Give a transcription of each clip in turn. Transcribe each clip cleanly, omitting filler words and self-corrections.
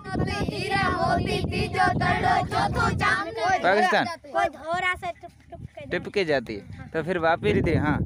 Pakistan tip के जाती है तो फिर वापिस थे। हाँ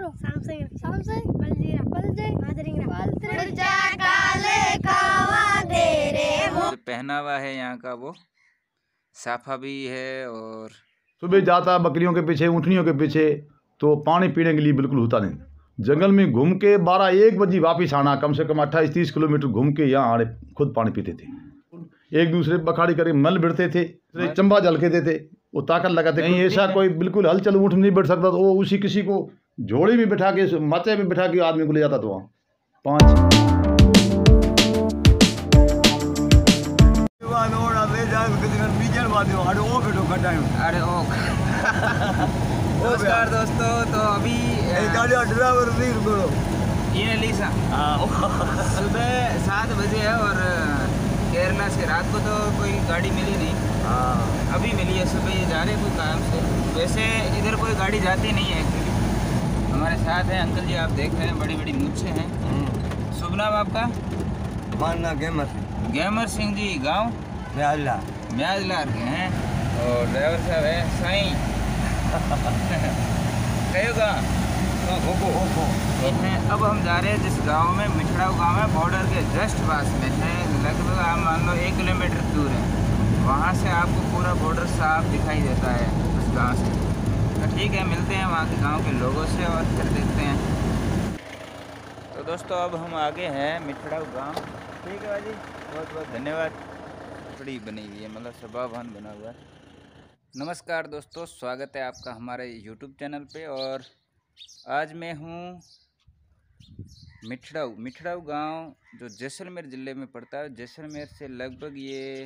पहनावा है यहाँ का, वो साफा भी है। और सुबह जाता बकरियों के पीछे, ऊँटनियों के पीछे, तो पानी पीने के लिए बिल्कुल होता नहीं। जंगल में घूम के 12-1 बजे वापस आना, कम से कम 28-30 किलोमीटर घूम के यहाँ आने, खुद पानी पीते थे। एक दूसरे बखाड़ी करके मल बिड़ते थे, चंबा जल के देते, वो ताकत लगाते। कहीं ऐसा कोई बिल्कुल हलचल ऊँट नहीं बैठ सकता, तो वो उसी किसी को झोली में बिठा के, माथे में बिठा के आदमी को ले जाता था वहाँ 5। नमस्कार दोस्तों, तो अभी सुबह 7 बजे है और केरला से रात को तो कोई गाड़ी मिली नहीं, अभी मिली है। सुबह ये जा रहे कोई काम से, वैसे इधर कोई गाड़ी जाती नहीं है एक्चुअली। हमारे साथ हैं अंकल जी, आप देख रहे हैं बड़ी बड़ी मूछें हैं। शुभ नाम आपका? मानना गैमर सिंह जी, गाँव म्याजलार के हैं। और ड्राइवर साहब है साईं कहेगा। अब हम जा रहे हैं जिस गांव में, मिठड़ाऊ गांव है, बॉर्डर के जस्ट पास में है, लगभग आप मान लो 1 किलोमीटर दूर है। वहां से आपको पूरा बॉर्डर साफ दिखाई देता है उस गांव से। तो ठीक है, मिलते हैं वहां के गांव के लोगों से और फिर देखते हैं। तो दोस्तों अब हम आगे हैं मिठड़ाऊ गांव। ठीक है भाजी, बहुत बहुत धन्यवाद। बड़ी बनी हुई है, मतलब सभावान बना हुआ है। नमस्कार दोस्तों, स्वागत है आपका हमारे YouTube चैनल पे। और आज मैं हूँ मिठड़ाऊ गांव, जो जैसलमेर ज़िले में पड़ता है। जैसलमेर से लगभग ये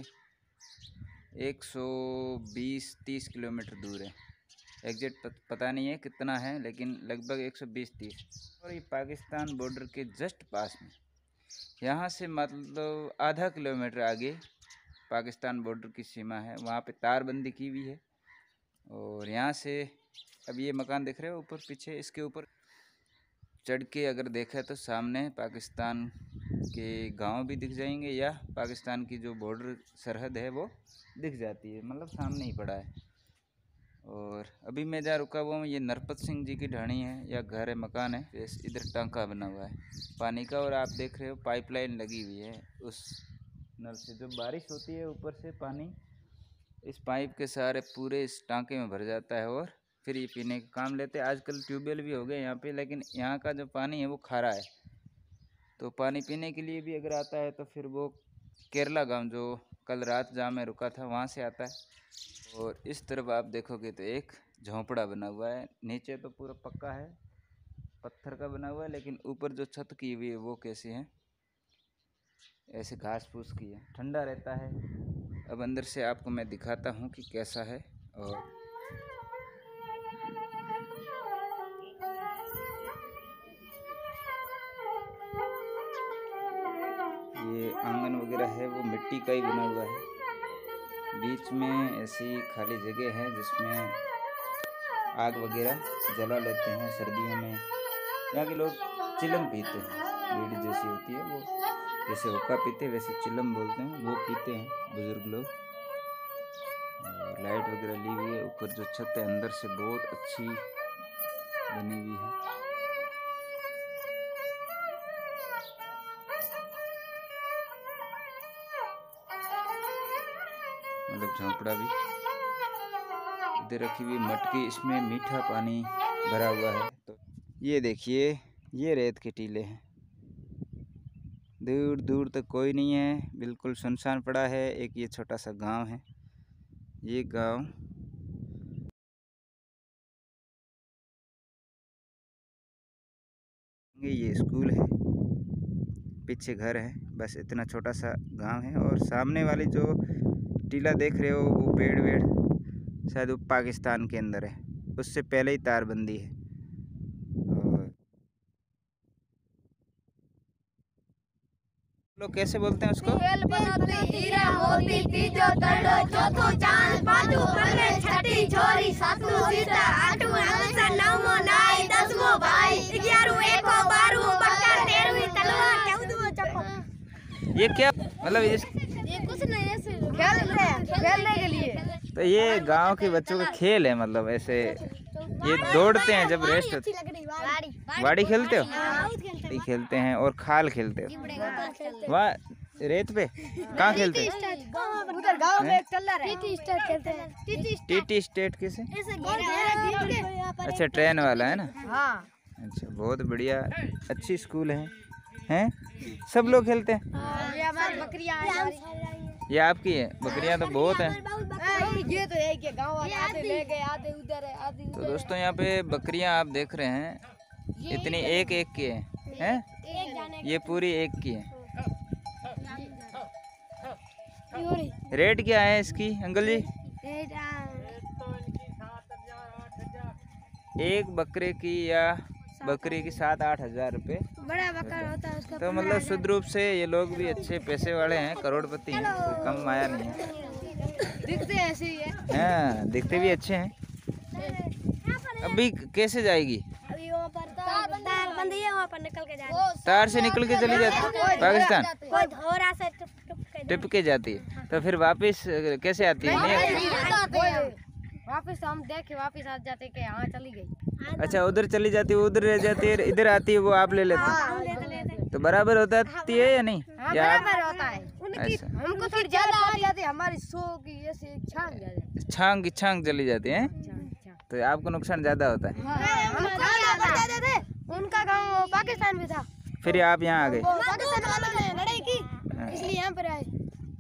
120-130 किलोमीटर दूर है। एग्जैक्ट पता नहीं है कितना है, लेकिन लगभग 120-130। और ये पाकिस्तान बॉर्डर के जस्ट पास में, यहाँ से मतलब आधा किलोमीटर आगे पाकिस्तान बॉर्डर की सीमा है। वहाँ पे तारबंदी की हुई है। और यहाँ से अब ये मकान देख रहे हो ऊपर पीछे, इसके ऊपर चढ़ के अगर देखा तो सामने पाकिस्तान के गांव भी दिख जाएंगे, या पाकिस्तान की जो बॉर्डर सरहद है वो दिख जाती है, मतलब सामने ही पड़ा है। और अभी मैं जहाँ रुका हुआ हूँ, ये नरपत सिंह जी की ढाणी है या घर है, मकान है। इधर टांका बना हुआ है पानी का, और आप देख रहे हो पाइपलाइन लगी हुई है उस नल से। जो बारिश होती है ऊपर से पानी इस पाइप के सहारे पूरे इस टांके में भर जाता है, और फिर ये पीने का काम लेते हैं। आजकल ट्यूबवेल भी हो गए यहाँ पे, लेकिन यहाँ का जो पानी है वो खारा है। तो पानी पीने के लिए भी अगर आता है तो फिर वो केरला गांव, जो कल रात जहाँ मैं रुका था, वहाँ से आता है। और इस तरफ आप देखोगे तो एक झोंपड़ा बना हुआ है। नीचे तो पूरा पक्का है, पत्थर का बना हुआ है, लेकिन ऊपर जो छत की हुई है वो कैसी है, ऐसे घास फूस की है, ठंडा रहता है। अब अंदर से आपको मैं दिखाता हूँ कि कैसा है। और ये आंगन वगैरह है वो मिट्टी का ही बना हुआ है। बीच में ऐसी खाली जगह है जिसमें आग वगैरह जला लेते हैं सर्दियों में। यहाँ के लोग चिलम पीते हैं, बीड़ी जैसी होती है वो, जैसे हुक्का पीते हैं वैसे चिलम बोलते हैं, वो पीते हैं बुजुर्ग लोग। और लाइट वगैरह ली हुई है। ऊपर जो छत है अंदर से बहुत अच्छी बनी हुई है। मतलब झोंपड़ा भी इधर रखी हुई मटकी, इसमें मीठा पानी भरा हुआ है। तो ये देखिए, ये रेत के टीले हैं, दूर दूर तक कोई नहीं है, बिल्कुल सुनसान पड़ा है। एक ये छोटा सा गांव है, ये गांव ये स्कूल है, पीछे घर है, बस इतना छोटा सा गांव है। और सामने वाली जो टीला देख रहे हो वो पेड़ वेड़ शायद वो पाकिस्तान के अंदर है, उससे पहले ही तारबंदी है। लोग कैसे बोलते हैं उसको? ये क्या मतलब, ये खेलने के लिए। तो ये गांव के बच्चों का खेल है, मतलब ऐसे ये दौड़ते हैं जब रेस्ट होती है। वाड़ी खेलते हो? ये खेलते हैं और खाल खेलते हो? वाह, रेत पे कहाँ खेलते हैं? उधर गांव में एक चल रहा है, टीटी स्टेट किसे? अच्छा, ट्रेन वाला है ना? हाँ। अच्छा, बहुत बढ़िया, अच्छी स्कूल है। हैं? सब लोग खेलते हैं? ये हमारी बकरियां हैं। ये आपकी है? बकरियां तो बहुत हैं। ये तो है कि गांव वाले आधे ले गए, आधे उधर है, आधे तो दोस्तों यहाँ पे बकरियां आप देख रहे हैं, इतनी एक एक की है, हैं? ये पूरी एक की है। रेट क्या है इसकी अंकल जी? एक बकरे की या बकरी की 7-8 हज़ार रुपये। बड़ा बकरा होता है उसका। तो मतलब शुद्ध रूप से ये लोग भी अच्छे पैसे वाले हैं, करोड़पति हैं, कोई कम माया नहीं है। दिखते ऐसे ही है। हाँ, दिखते भी अच्छे हैं। अभी कैसे जाएगी? अभी वहाँ पर तार बंदी है, वहाँ पर निकल के जाती है। तार से निकल के चली जाती है पाकिस्तान? कोई धोरा से टिप के जाती है, तो फिर वापस कैसे आती है? नहीं वापस हम देखे वापस आ जाते कि हाँ चली गई। अच्छा, उधर चली जाती है, उधर रह जाती है, इधर आती है, वो आप ले लेते हैं। तो बराबर होती है या नहीं? या आप? बराबर होता है। उनकी हमको थोड़ी ज्यादा आ जाती है, हमारी 100 की ऐसे छांग जाती है। छांग की छांग चली जाती है, तो आपको नुकसान ज्यादा होता है। उनका गांव पाकिस्तान में था, फिर आप यहाँ आ गए। पाकिस्तान वालों ने लड़ाई की, इसलिए यहाँ पर आए।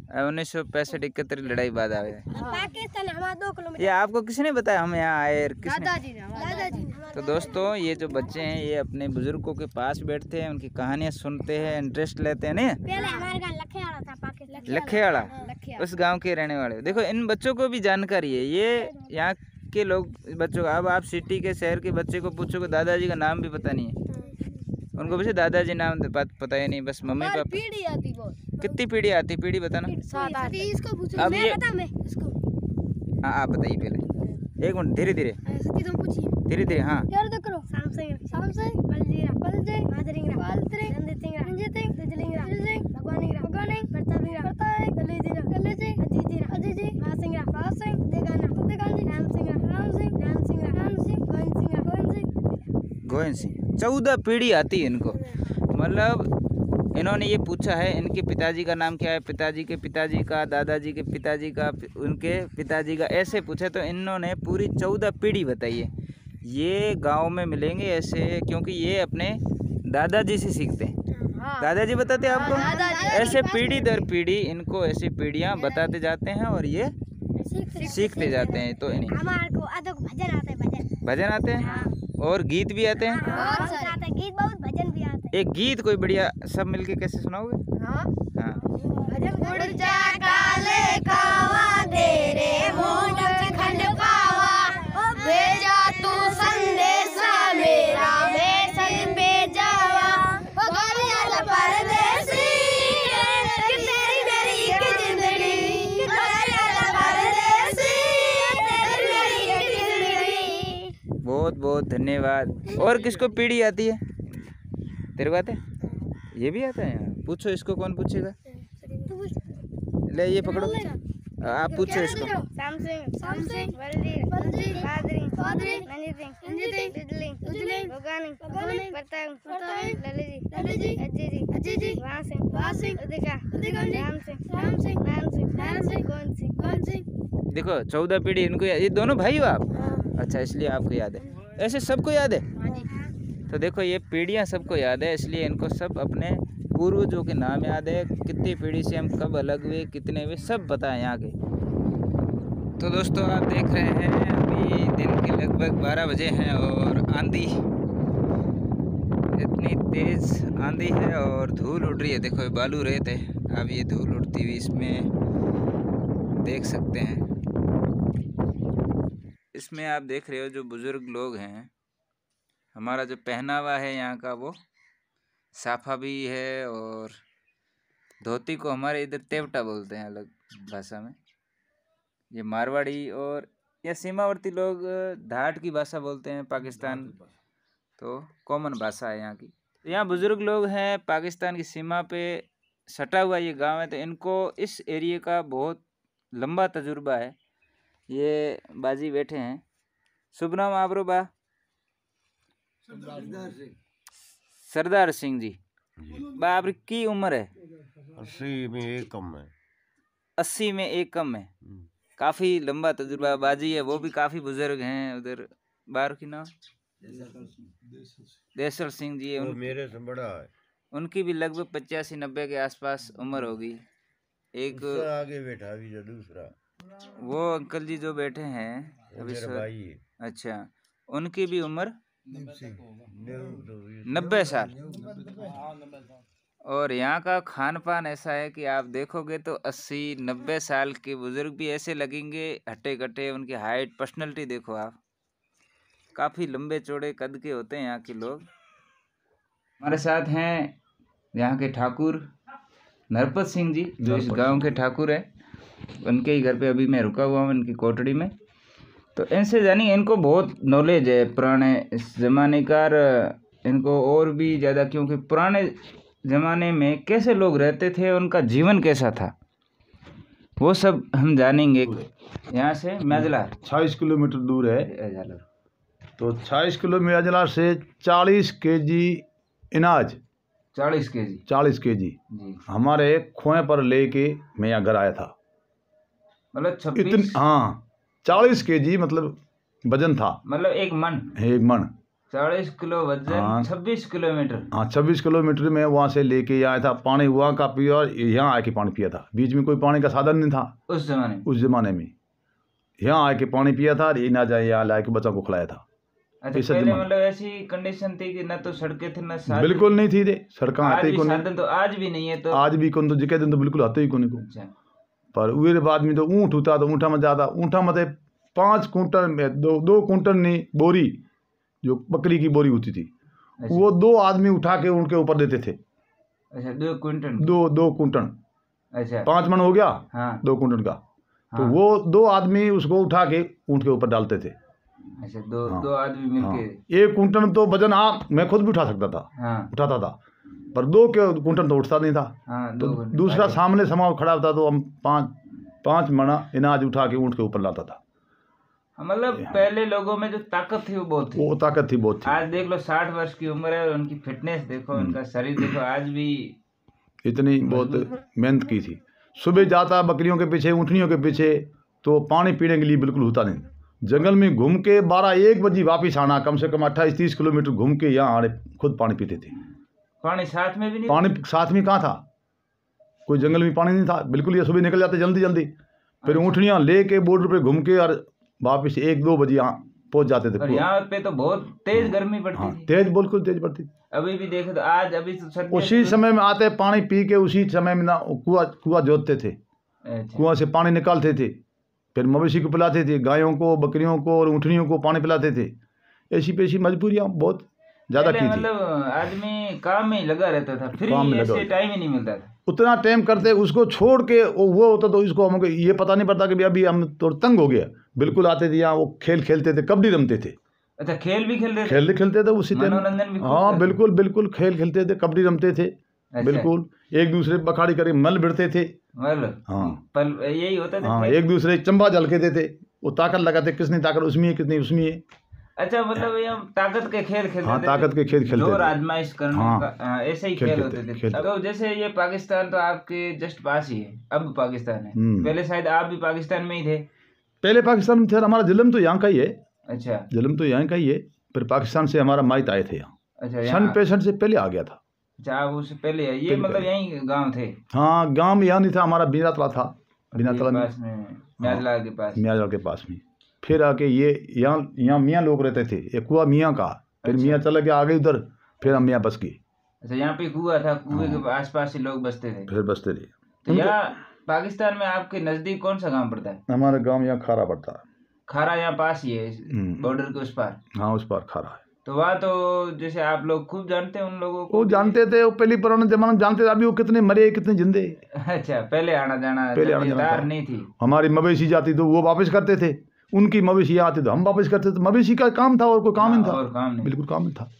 1965-71 लड़ाई बाद आ गए। पाकिस्तान हमारा 2 किलोमीटर। ये आपको किसने बताया हम यहाँ आए? किसने? दादाजी ने। तो दोस्तों ये जो बच्चे हैं ये अपने बुजुर्गों के पास बैठते हैं, उनकी कहानियाँ सुनते हैं, इंटरेस्ट लेते हैं। नहीं, पहले हमारे गांव लखेवाड़ा था, पाकिस्तान लखेवाड़ा, उस गांव के रहने वाले। देखो इन बच्चों को भी जानकारी है, ये यहाँ के लोग बच्चों को। अब आप सिटी के शहर के बच्चे को पूछोगे, दादाजी का नाम भी पता नहीं है उनको, वैसे दादाजी नाम पता ही नहीं, बस मम्मी पापा। पीढ़ी आती बहुत। कितनी पीढ़ी आती? पीढ़ी बताना। इसको पूछो, अब मैं ये बता मैं इसको। हाँ, आप बताइए पहले, एक मिनट, धीरे धीरे सती तुम पूछिए। धीरे धीरे। हाँ, यार तो करो। सामसिंग बलजीरा बलजे मादरिंगरा बालत्रे नंदितिंगरा नंदितिंग दिजलिंगरा दिजलिंग भगवानिंगरा भगवानिंग प्रतापिंगरा प्रताप गलेजीरा गलेजी अजीजीरा अजीजी वासिंगरा वासिंग देगाना देगानी रामसिंगरा रामसिंग नानसिंगरा नानसिंग गोविंदसिंगरा गोविंदसिंग गोविंद सिंह। 14 पीढ़ी आती है इनको। मतलब इन्होंने ये पूछा है इनके पिताजी का नाम क्या है, पिताजी के पिताजी का, दादाजी के पिताजी का, उनके पिताजी का, ऐसे पूछे तो इन्होंने पूरी 14 पीढ़ी बताई है। ये गांव में मिलेंगे ऐसे, क्योंकि ये अपने दादाजी से सीखते हैं। दादाजी बताते हैं आपको, ऐसे पीढ़ी दर पीढ़ी इनको ऐसी पीढ़ियां बताते जाते हैं और ये सीखते जाते हैं। तो इन्हीं हमारे को आधो भजन आते हैं, भजन आते हैं और गीत भी आते हैं। बहुत सारे आते हैं, गीत बहुत, भजन भी आते एक गीत कोई बढ़िया सब मिलके कैसे सुनाओगे? हैं। हाँ हाँ, भजन गुड़चा काले कावा तेरे मोंड खंड पावा भेजा तू संदेशा मेरा मैं संग भेजावा गोरियाल परदेसी कि तेरी मेरी एक जिंदगी गोरियाल परदेसी तेरी मेरी एक जिंदगी। बहुत बहुत धन्यवाद। और किसको पीढ़ी आती है? तेरे को आता है? ये भी आता है? पूछो इसको, कौन पूछेगा? ले ये पकड़ो, आप पूछो इसको। सामसिंग बलजी बादरी नंदितिंग दिजलिंग भगवानिंग प्रताप ललेजी अजीजी वासिंग उदिका रामसिंग नानसिंग गोविंदसिंग। देखो 14 पीढ़ी इनको ये दोनों भाई हो आप? अच्छा, इसलिए आपको याद है। ऐसे सबको याद है? तो देखो ये पीढ़ियाँ सबको याद है, इसलिए इनको सब अपने पूर्वजों के नाम याद है, कितनी पीढ़ी से हम कब अलग हुए, कितने हुए, सब पता है यहाँ के। तो दोस्तों आप देख रहे हैं अभी दिन के लगभग 12 बजे हैं और आंधी, इतनी तेज़ आंधी है और धूल उड़ रही है। देखो ये बालू रेत है, अब ये धूल उड़ती हुई इसमें देख सकते हैं। इसमें आप देख रहे हो जो बुज़ुर्ग लोग हैं, हमारा जो पहनावा है यहाँ का वो साफा भी है और धोती को हमारे इधर तेवटा बोलते हैं अलग भाषा में। ये मारवाड़ी और या सीमावर्ती लोग धाट की भाषा बोलते हैं, पाकिस्तान तो कॉमन भाषा है यहाँ की। तो यहाँ बुज़ुर्ग लोग हैं, पाकिस्तान की सीमा पे सटा हुआ ये गांव है, तो इनको इस एरिया का बहुत लंबा तजुर्बा है। ये बाजी बैठे हैं। शुभ नाम आपरो बा? सरदार सिंह जी। बा आपकी की उम्र है? 80 में एक कम है। 80 में एक कम है। काफी लंबा तजुर्बा बाजी है। वो भी काफी बुजुर्ग हैं। उधर बार की नाम देसर सिंह जी है। वो मेरे से बड़ा है। उनकी भी लगभग 85-90 के आसपास उम्र होगी। एक उससे आगे बैठा भी जो दूसरा, वो अंकल जी जो बैठे हैं वो अभी मेरा भाई है। अच्छा, उनकी भी उम्र 90 90 साल। और यहाँ का खान पान ऐसा है कि आप देखोगे तो 80-90 साल के बुजुर्ग भी ऐसे लगेंगे हट्टे कट्टे। उनकी हाइट, पर्सनैलिटी देखो आप, काफ़ी लंबे चौड़े कद के होते हैं यहाँ के लोग। हमारे साथ हैं यहाँ के ठाकुर नरपत सिंह जी, जो इस गांव के ठाकुर हैं। उनके ही घर पे अभी मैं रुका हुआ हूँ, इनकी कोठड़ी में। तो इनसे जानिए, इनको बहुत नॉलेज है पुराने इस ज़माने का, इनको और भी ज़्यादा, क्योंकि पुराने ज़माने में कैसे लोग रहते थे, उनका जीवन कैसा था, वो सब हम जानेंगे। यहाँ से म्याजला 26 किलोमीटर दूर है। तो 26 किलोमीटर से 40 केजी अनाज, 40 केजी 40 केजी जी, हमारे खोए पर लेके मैं यहाँ घर आया था। मतलब इतन 26, हाँ 40 केजी मतलब वजन था, मतलब एक मन 40 किलो वजन, हाँ। 26 किलोमीटर। हाँ 26 किलोमीटर में वहाँ से लेके आया था। पानी वहाँ का पिया और यहाँ आके पानी पिया था। बीच में कोई पानी का साधन नहीं था उस जमाने में। उस जमाने में। यहाँ आके पानी पिया था और ना जाए यहाँ ला के बच्चों को खिलाया था। अच्छा, ऐसा पहले जमाना। मतलब ऐसी कंडीशन थी कि न तो सड़कें थी न साधन। बिल्कुल नहीं थी रे, सड़क आज आते ही भी को साधन तो आज भी नहीं है। तो आज भी कौन तो जिके दिन तो बिल्कुल आते ही को नहीं को। अच्छा, पर उरे बाद में तो ऊँट होता तो ऊँटा में जाता, ऊँटा में 5 कुंटल में 2 कुंटल नहीं बोरी, जो बकरी की बोरी होती थी, अच्छा। वो 2 आदमी उठा के उनके ऊपर देते थे। अच्छा, 2 क्विंटल। 2 कुंटल, अच्छा 5 मन हो गया हाँ 2 कुंटल का। तो हाँ। वो 2 आदमी उसको उठा के ऊँट के ऊपर डालते थे। अच्छा, दो हाँ। दो आदमी हाँ, मिलके। 1 कुंटल तो वजन मैं खुद भी उठा सकता था, हाँ उठाता था, पर 2 के कुंटल तो उठता नहीं था। हाँ, तो 2 घंटे दूसरा बाद। सामने समाव खड़ा होता तो हम 5 मणा अनाज उठा के ऊँट के ऊपर लाता था। हाँ, मतलब पहले लोगों में जो ताकत थी वो बहुत थी। वो ताकत थी बहुत थी। आज देख लो 60 वर्ष की उम्र है और उनकी फिटनेस देखो, उनका शरीर देखो, आज भी इतनी बहुत मेहनत की थी। सुबह जाता बकरियों के पीछे, ऊँटनियों के पीछे, तो पानी पीने के लिए बिल्कुल होता नहीं। जंगल में घूम के 12-1 बजे वापस आना, कम से कम 28-30 किलोमीटर घूम के यहाँ आने खुद पानी पीते थे। पानी साथ में भी नहीं। पानी साथ में कहाँ था, कोई जंगल में पानी नहीं था बिल्कुल। ये सुबह निकल जाते जल्दी जल्दी, फिर ऊँटनियाँ ले के बॉर्डर पे घूम के और वापस 1-2 बजे यहाँ पहुँच जाते थे। और यहाँ पे तो बहुत तेज गर्मी पड़ती हाँ थी। तेज, बिल्कुल तेज पड़ती थी। अभी भी देखे तो आज अभी तो सर्दी। उसी समय में आते पानी पी के, उसी समय में ना कुआं जोतते थे, अच्छा, कुआं से पानी निकालते थे, फिर मवेशी को पिलाते थे, गायों को, बकरियों को और ऊँटनियों को पानी पिलाते थे। ऐसी पेशी मजबूरियाँ बहुत ज़्यादा की पहले थी। मतलब आदमी काम में ही लगा रहता था, फ्री काम में लगा ऐसे रहता टाइम ही नहीं मिलता था। उतना टाइम करते, उसको छोड़ के वो होता तो इसको हमको ये पता नहीं पड़ता कि अभी हम तो तंग हो गया। बिल्कुल आते थे यहाँ, वो खेल खेलते थे, कबड्डी रमते थे, अच्छा, खेल भी खेलते थे। खेलते थे उसी टाइम। मनोरंजन भी खूब हाँ करते थे। बिल्कुल बिल्कुल खेल खेलते थे, कबड्डी रमते थे। अच्छा। बिल्कुल एक दूसरे बखाड़ी करके मल भिड़ते थे। मतलब हाँ पल यही होता था हाँ, खेल। एक दूसरे चंबा जल के देते, वो ताकत लगाते, किसनी ताकत उसमें है, कितनी उसमें है। अच्छा, मतलब ये हम ताकत के खेल खेलते हाँ थे। ताकत के खेल खेलते जोर थे। आजमाइश करने हाँ। का, ऐसे ही खेल खेल खेलते होते थे। खेलते। तो जैसे ये पाकिस्तान तो आपके जस्ट पास ही है, अब पाकिस्तान है। पहले शायद आप भी पाकिस्तान में ही थे। पहले पाकिस्तान में थे, हमारा जलम तो यहाँ का ही है। अच्छा जलम तो यहाँ का ही है, फिर पाकिस्तान से हमारा माइत आए थे यहाँ। अच्छा, सन यहाँ 65 से पहले आ गया था। अच्छा, आप उससे पहले है। ये पहले- मतलब यही गांव थे हाँ गांव यहाँ नहीं था, हमारा बिनातला था। बिनातला में, पास में, म्याजला के पास। मियाँ के पास में। फिर आके ये यहाँ मियाँ लोग रहते थे, एक कुआ मियाँ का, फिर अच्छा। मियाँ चला गया आगे उधर, फिर हम मियाँ बस गए, अच्छा, यहाँ पे कुआं था, कुएं के आसपास ही लोग बसते थे। फिर बसते रहे। तो यहाँ पाकिस्तान में आपके नजदीक कौन सा गांव पड़ता है? हमारे गांव यहाँ खारा पड़ता है। खारा यहाँ पास ही है, बॉर्डर के उस पार। हाँ उस पार खारा है। तो वहाँ तो जैसे आप लोग खूब जानते हैं उन लोगों को। वो जानते थे, वो पहले पुराने जमाने में जानते थे। अभी वो कितने मरे कितने जिंदे। अच्छा, पहले आना जाना, पहले जब आना ये जाना तार था। नहीं थी। हमारी मवेशी जाती तो वो वापस करते थे, उनकी मवेशी आती तो हम वापस करते थे। मवेशी का काम था और कोई काम नहीं था, और काम नहीं, बिल्कुल काम नहीं था।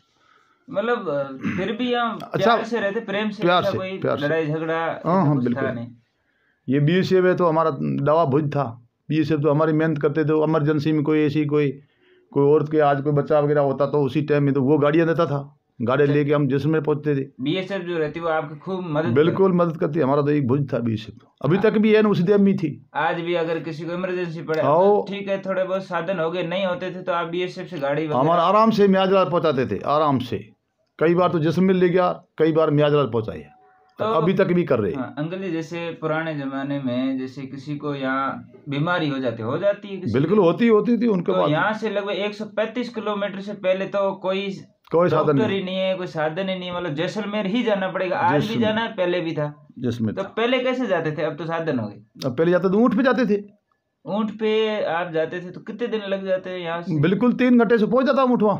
मतलब फिर भी हम अच्छा, प्यार से रहते, प्रेम से, प्यार ऐसा से, कोई प्यार से। लड़ाई झगड़ा हाँ, ऐसा कुछ बिल्कुल। था नहीं। ये BSF है तो हमारा दवा भुज था। BSF तो हमारी मेहनत करते थे। इमरजेंसी में कोई ऐसी कोई औरत के आज कोई बच्चा वगैरह होता तो उसी टाइम में तो वो गाड़ियाँ देता था, गाड़ियाँ लेके हम जैसलमेर पहुँचते थे। BSF जो रहती है वो आपकी खूब मदद बिल्कुल मदद करती है। हमारा तो एक भुज था BSF, अभी तक भी है ना, उसी टाइम में थी। आज भी अगर किसी को इमरजेंसी पड़े आओ। तो ठीक है, थोड़े बहुत साधन हो गए, नहीं होते थे तो आप BSF से गाड़ी हमारा आराम से म्याजलाल पहुँचाते थे, आराम से। कई बार तो जैसलमेर ले गया, कई बार म्याजलाल पहुँचाए, तो अभी तक भी कर रहे। हाँ, अंकल जी जैसे पुराने जमाने में जैसे किसी को यहाँ बीमारी हो जाती है बिल्कुल होती थी उनके तो पास। यहाँ से लगभग 135 किलोमीटर से पहले तो कोई साधन डॉक्टर ही नहीं है, कोई साधन ही नहीं, मतलब जैसलमेर ही जाना पड़ेगा। आज भी जाना है, पहले भी था जैसलमेर तो था। पहले कैसे जाते थे? अब तो साधन हो गए। अब पहले जाते थे ऊँट पे जाते थे। ऊँट पे आप जाते थे तो कितने दिन लग जाते हैं यहाँ से? बिल्कुल 3 घंटे से पहुँच जाता ऊँट वहाँ।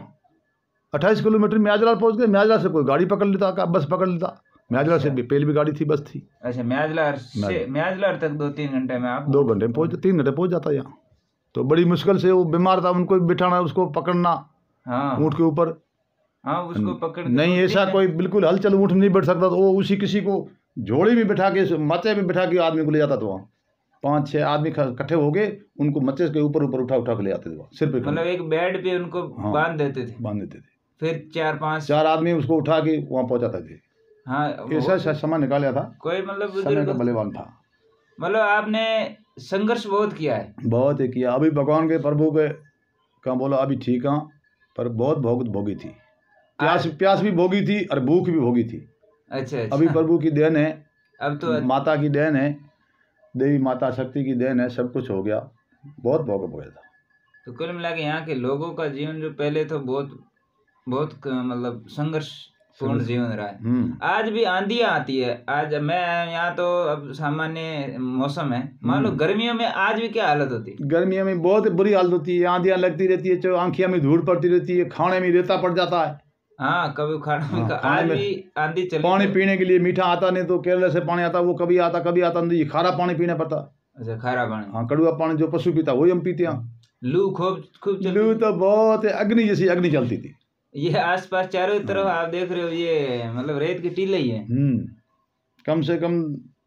28 किलोमीटर म्याजलाल पहुँच गए। म्याजलाल से कोई गाड़ी पकड़ लेता, का बस पकड़ लेता। म्याजलाल से पहले भी गाड़ी थी, बस थी। अच्छा, म्याजलार तक 2-3 घंटे में आप 2 घंटे में पहुँच, 3 घंटे पहुँच जाता यहाँ। तो बड़ी मुश्किल से, वो बीमार था, उनको बिठाना, उसको पकड़ना हाँ ऊँट के ऊपर। हाँ, उसको पकड़ के नहीं 2-3 ऐसा कोई बिल्कुल हलचल ऊँट नहीं बैठ सकता, तो वो उसी किसी को झोड़ी में बिठा के, मचे में बिठा के आदमी को ले जाता था वहाँ। 5-6 आदमी इकट्ठे हो गए, उनको मचे के ऊपर उठा के ले जाते थे वहाँ, सिर पे मतलब एक बेड पे उनको हाँ, बांध देते थे, बांध देते थे। फिर 4-5 आदमी उसको उठा के वहाँ पहुँचाते थे। हाँ ऐसा समय निकाला था, कोई मतलब समय का बुजुर्ग, बलवान था। मतलब आपने संघर्ष बहुत किया है। बहुत ही किया। अभी भगवान के प्रभु के का बोला अभी ठीक हाँ, पर बहुत भोगी थी। प्यास भी भोगी थी और भूख भी भोगी थी। अच्छा। अभी प्रभु की देन है, अब तो माता की देन है, देवी माता शक्ति की देन है, सब कुछ हो गया। बहुत भोग गया था। तो कुल मिला के यहाँ के लोगों का जीवन जो पहले तो बहुत मतलब संघर्ष पूर्ण जीवन रहा है। आज भी आंधियां आती है। आज मैं यहाँ तो अब सामान्य मौसम है, मान लो गर्मियों में आज भी क्या हालत होती है? गर्मियों में बहुत बुरी हालत होती है, आंधियां लगती रहती है, आंखियों में धूल पड़ती रहती है, खाने में रेता पड़ जाता है। हाँ, कभी खाना में आज भी आंधी चली। पानी पीने के लिए मीठा आता नहीं, तो केरल से पानी आता, वो कभी आता नहीं, खारा पानी पीना पड़ता। अच्छा, खारा पानी। हाँ, कड़वा पानी जो पशु पीता वही हम पीते हैं। लू खूब लू तो बहुत अग्नि जैसी अग्नि चलती थी। ये आसपास चारों तरफ आप देख रहे हो, ये मतलब रेत की टीले ही है। कम से कम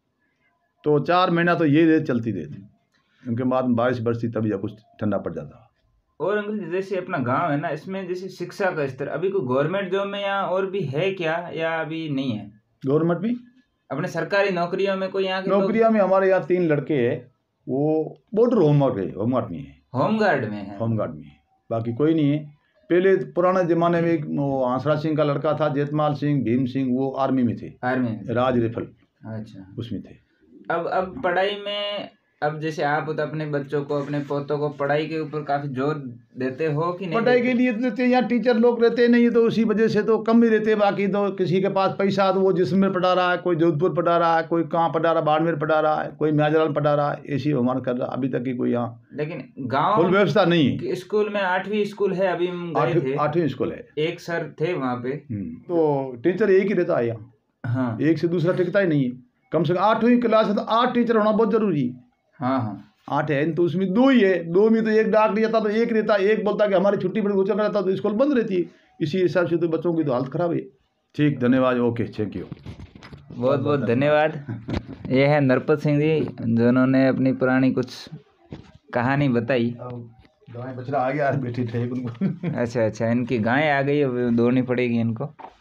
तो 4 महीना तो ये रेत चलती रहती, उनके बाद बारिश बरसती तब या कुछ ठंडा पड़ जाता। और अंकल जी जैसे अपना गांव है ना, इसमें जैसे शिक्षा का स्तर अभी कोई गवर्नमेंट जॉब में यहाँ और भी है क्या, या अभी नहीं है? गवर्नमेंट में अपने सरकारी नौकरियों में कोई यहाँ के नौकरियों में हमारे यहाँ 3 लड़के हैं, वो बॉर्डर होमगार्ड में है। होमगार्ड में है? होमगार्ड में है, बाकी कोई नहीं है। पहले पुराने ज़माने में वो आंसरा सिंह का लड़का था, जेतमाल सिंह, भीम सिंह, वो आर्मी में थे, आर्मी में, राज राइफल, अच्छा, उसमें थे। अब पढ़ाई में, अब जैसे आप तो अपने बच्चों को, अपने पोतों को पढ़ाई के ऊपर काफी जोर देते हो कि नहीं? पढ़ाई के लिए देते हैं, यहाँ टीचर लोग रहते नहीं, तो उसी वजह से तो कम ही रहते। बाकी तो किसी के पास पैसा तो वो जैसलमेर पढ़ा रहा है, कोई जोधपुर पढ़ा रहा है, कोई कहाँ पढ़ा रहा है, बाड़मेर पढ़ा रहा है, कोई म्याजलाल पढ़ा रहा है, ऐसी हमारा कर रहा। अभी तक की कोई यहाँ लेकिन गाँव फुल व्यवस्था नहीं है। स्कूल में 8वीं स्कूल है, अभी हम गए थे, 8वीं स्कूल है, एक सर थे वहाँ पे, तो टीचर एक ही रहता है यहाँ। हाँ, एक से दूसरा टिकता ही नहीं है। कम से कम 8वीं क्लास है तो 8 टीचर होना बहुत जरूरी है। हाँ 8 है तो उसमें 2 ही है, 2 में तो एक डाक नहीं जाता, तो एक रहता, एक बोलता कि हमारी छुट्टी पर गुजर रहता, तो स्कूल बंद रहती है। इसी हिसाब से तो बच्चों की तो हालत खराब है। ठीक, धन्यवाद, ओके, थैंक यू, बहुत बहुत धन्यवाद। ये है नरपत सिंह जी, जिन्होंने अपनी पुरानी कुछ कहानी बताई। गाय बछड़ा आ गया, बैठी थे उनको। अच्छा, इनकी गाय आ गई, अब दौड़नी पड़ेगी इनको।